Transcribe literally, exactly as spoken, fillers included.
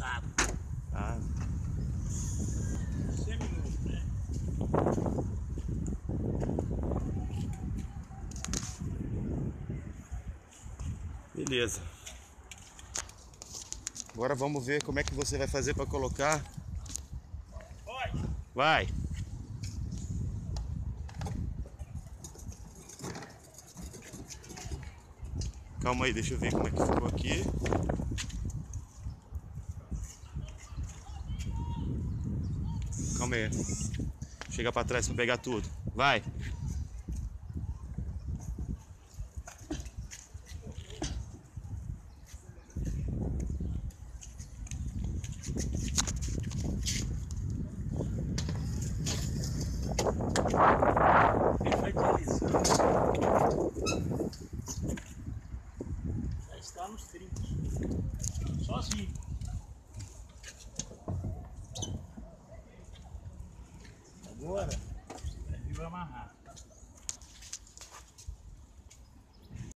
Tava. Ah. Seminovo, né? Beleza. Agora vamos ver como é que você vai fazer para colocar. Pode. Vai. Calma aí, deixa eu ver como é que ficou aqui. Calma aí. Chega para trás para pegar tudo. Vai. Ele vai deslizando. Já está nos trinta. Sozinho. Agora, você vai amarrar.